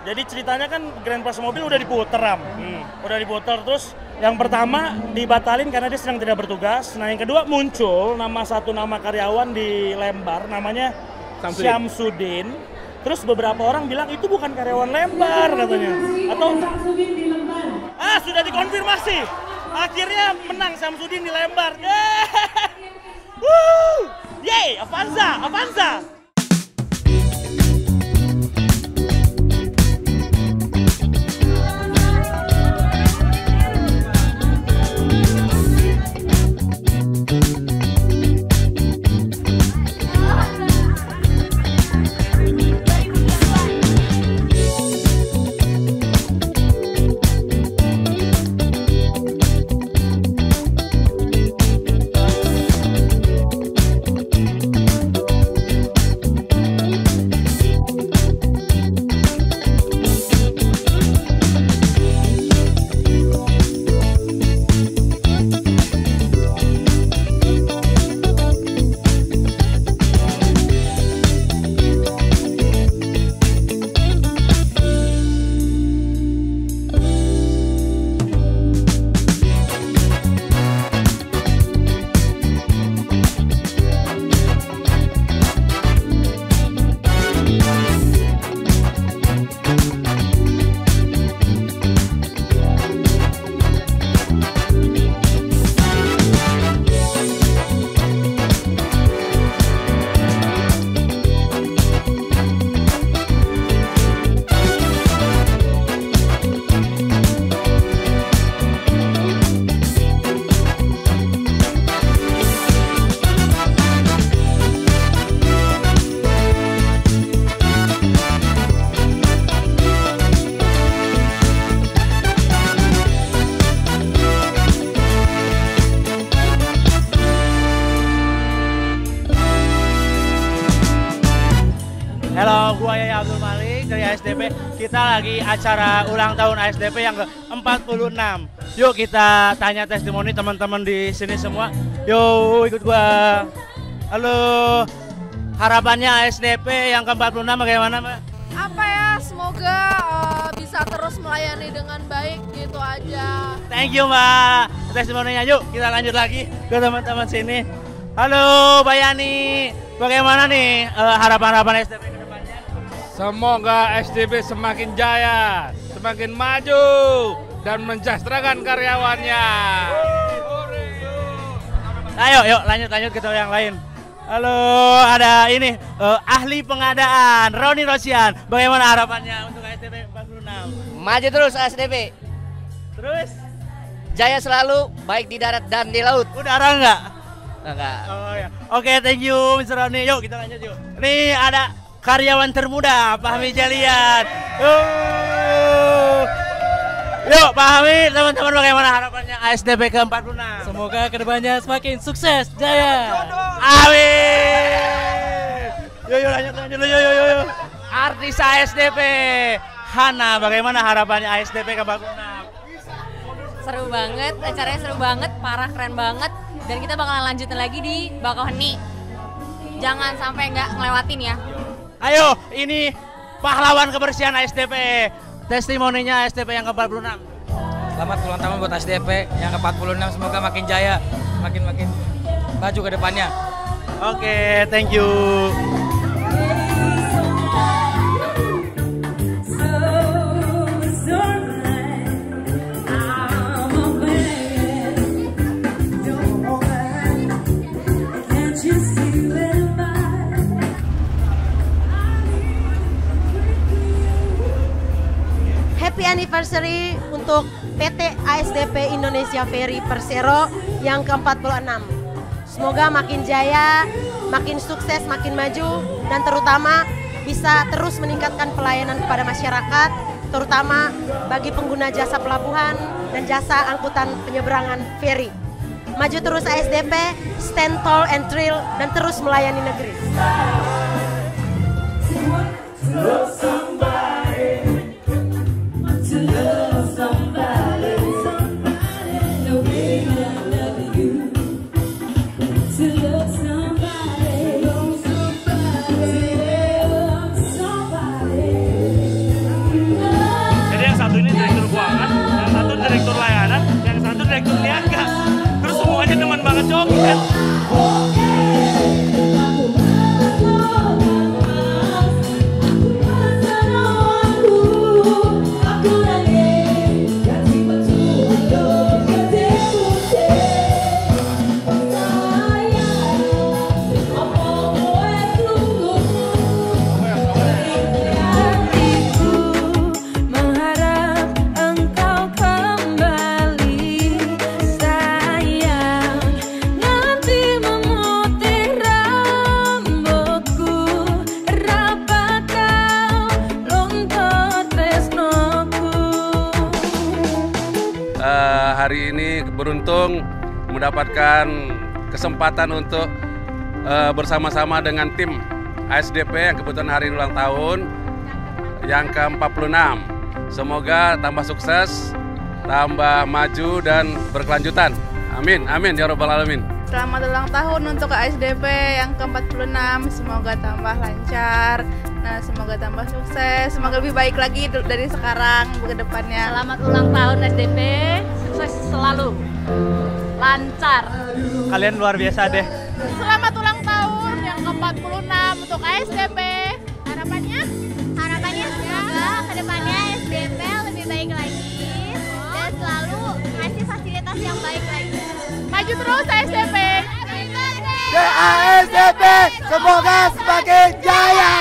Jadi ceritanya kan Grand Prix mobil udah diputer, Ram. Udah diputer, terus yang pertama dibatalin karena dia sedang tidak bertugas. Nah yang kedua muncul nama karyawan di Lembar, namanya Syamsuddin. Terus beberapa orang bilang itu bukan karyawan Lembar katanya. Atau sudah dikonfirmasi. Akhirnya menang Syamsuddin di Lembar. Yeay, Avanza. Halo, gua Yaya Abdul Malik dari ASDP. Kita lagi acara ulang tahun ASDP yang ke-46. Yuk kita tanya testimoni teman-teman di sini semua. Yuk ikut gua. Halo, harapannya ASDP yang ke-46 bagaimana, Mbak? Apa ya, semoga bisa terus melayani dengan baik, gitu aja. Thank you, Mbak. Testimoninya. Yuk kita lanjut lagi ke teman-teman sini. Halo, Bayani. Bagaimana nih harapan-harapan ASDP ke depannya? Semoga ASDP semakin jaya, semakin maju, dan mensejahterakan karyawannya. Ayo, yuk lanjut ke yang lain. Halo, ada ini ahli pengadaan Roni Rosian. Bagaimana harapannya untuk ASDP 46? Maju terus ASDP. Terus? Jaya selalu, baik di darat dan di laut. Udara enggak? Enggak. Oh ya. Oke, thank you Mr. Roni. Yuk kita lanjut yuk. Nih ada karyawan termuda, Pak Hamid Jalian. Yuk Pak Hamid, teman-teman bagaimana harapannya ASDP ke-46? Semoga kedepannya semakin sukses, jaya. Amin. Yuk lanjut yuk. Artis ASDP Hana, bagaimana harapannya ASDP ke-46? Seru banget, acaranya seru banget, parah keren banget. Dan kita bakalan lanjutin lagi di Bakauheni. Jangan sampai nggak ngelewatin ya. Ayo, ini pahlawan kebersihan ASDP. Testimoninya ASDP yang ke-46. Selamat ulang tahun buat ASDP yang ke-46. Semoga makin jaya, makin maju ke depannya. Oke, thank you. Happy anniversary untuk PT ASDP Indonesia Ferry Persero yang ke-46. Semoga makin jaya, makin sukses, makin maju, dan terutama bisa terus meningkatkan pelayanan kepada masyarakat, terutama bagi pengguna jasa pelabuhan dan jasa angkutan penyeberangan ferry. Maju terus ASDP, stand tall and thrill, dan terus melayani negeri. banget joget. Hari ini beruntung mendapatkan kesempatan untuk bersama-sama dengan tim ASDP yang kebetulan hari ini ulang tahun yang ke-46. Semoga tambah sukses, tambah maju dan berkelanjutan. Amin, amin ya Rabbal Alamin. Selamat ulang tahun untuk ASDP yang ke-46, semoga tambah lancar. Nah, semoga tambah sukses, semoga lebih baik lagi dari sekarang ke depannya. Selamat ulang tahun SDP, sukses selalu, lancar. Kalian luar biasa deh. Selamat ulang tahun yang ke-46 untuk ASDP. Harapannya Semoga kedepannya SDP lebih baik lagi dan selalu ngasih fasilitas yang baik lagi. Maju terus ASDP. ASDP semoga semakin jaya.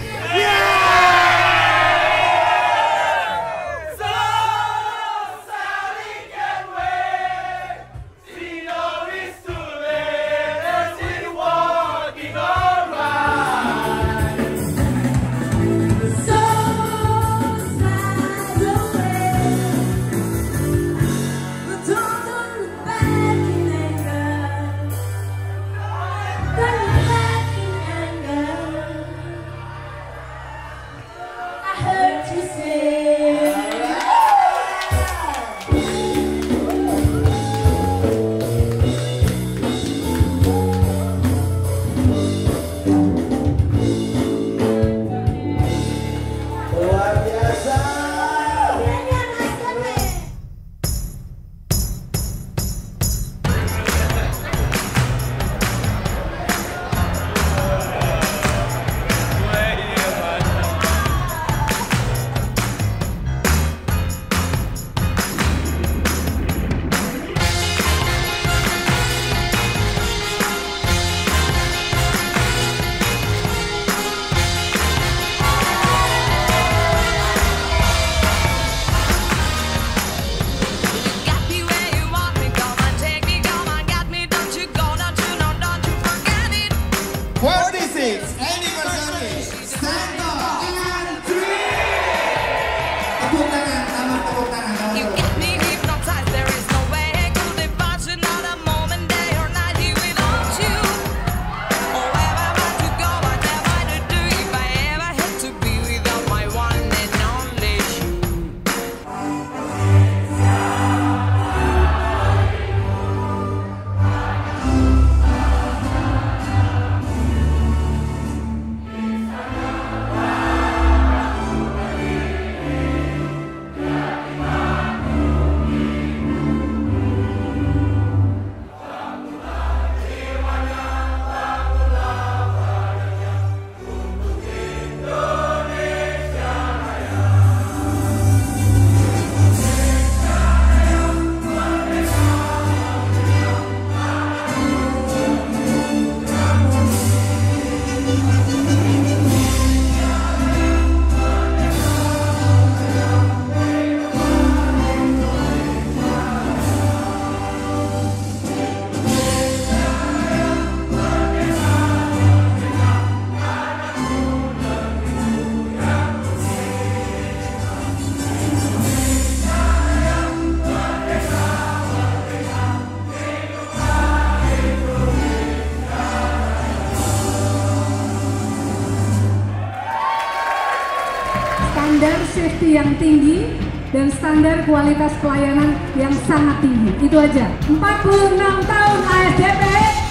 Standar safety yang tinggi dan standar kualitas pelayanan yang sangat tinggi. Itu aja. 46 tahun ASDP,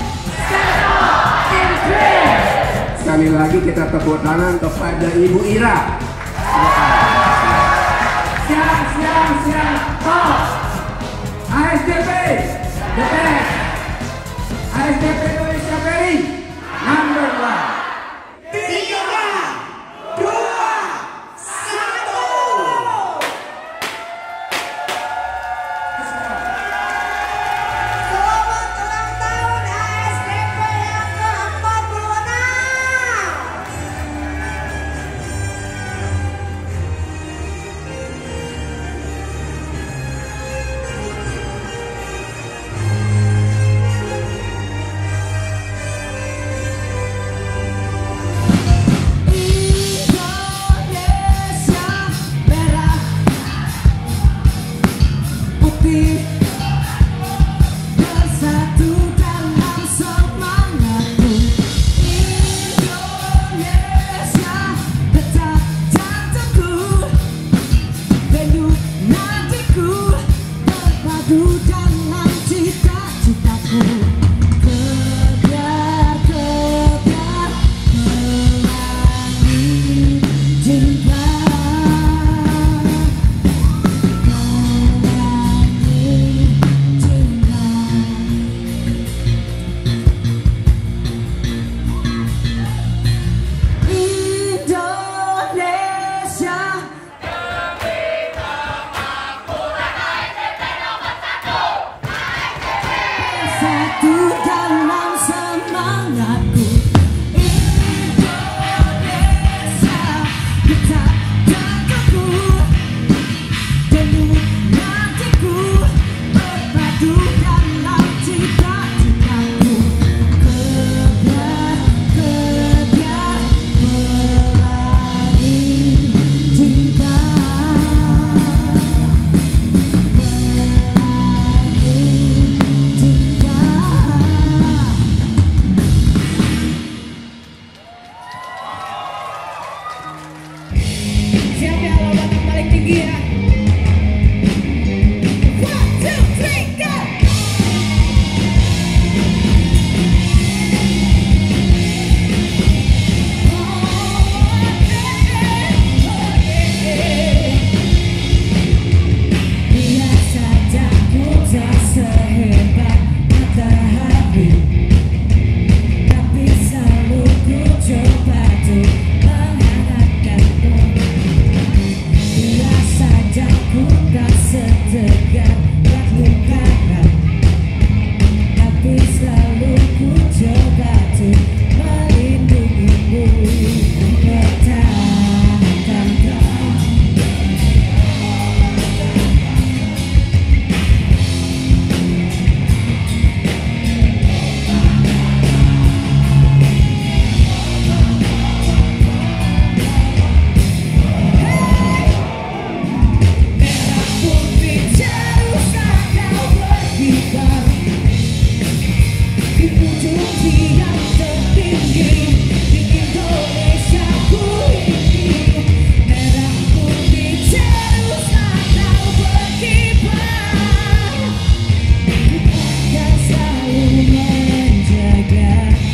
Center and Train. Sekali lagi kita tepuk tangan kepada Ibu Ira. Siap. Oh. ASDP, the best. ASDP Indonesia Ferry number 1. 3, 2, 1. Selamat ulang tahun ASDP yang ke-46. Indonesia merah putih bersatu dalam semangatku. Indonesia detak jantungku, denyut nadiku, terpadu dalam cita-citaku. Kebiar-kebiar pelangi cinta, Indonesia bersatu dalam semangatku. Indonesia detak jantungku, denyut nadiku, berpadu dalam cita-citaku. Kebiar-kebiar pelangi cinta, siapa yang lompat paling tinggi ya? 1, 2, 3, go! Biar saja ku tak sehebat matahari, tapi selalu ku coba untuk mengharapkanmu. Biar saja ku tak setegar batu karang, tapi selalu ku coba untuk melindungimu. Pertahankan kau. Merah putih teruslah kau berkibar di ujung tiang tertinggi di Indonesia ku ini. Merah putih teruslah kau berkibar, ku akan selalu menjaga.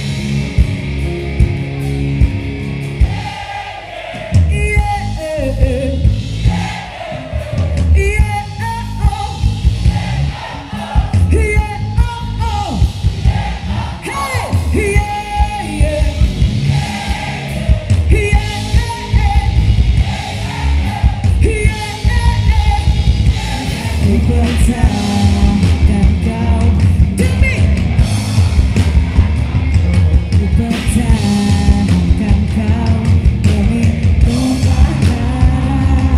Pertahankan kau demi, pertahankan kau demi tumpah darah.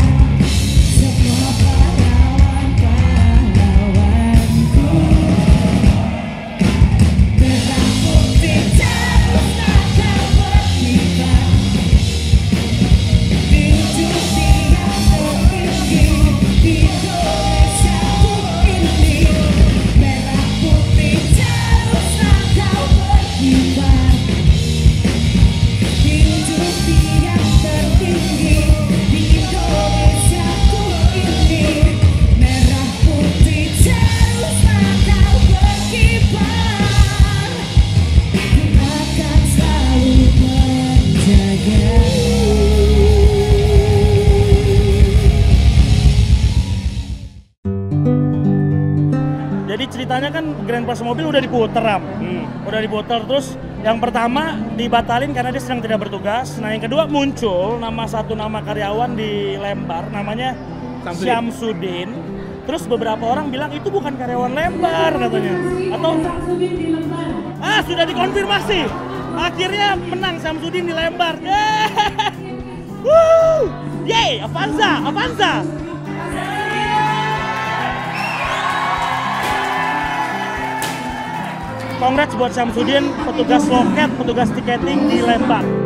Jadi ceritanya kan Grand Prize mobil udah diputer, Ram. Udah diputer, terus yang pertama dibatalin karena dia sedang tidak bertugas. Nah, yang kedua muncul satu nama karyawan di Lembar, namanya Syamsuddin. Terus beberapa orang bilang itu bukan karyawan Lembar katanya. Atau sudah dikonfirmasi. Akhirnya menang Syamsuddin di Lembar. Yeay, Avanza. Congrats buat Syamsuddin, petugas loket, petugas tiketing di Lembar.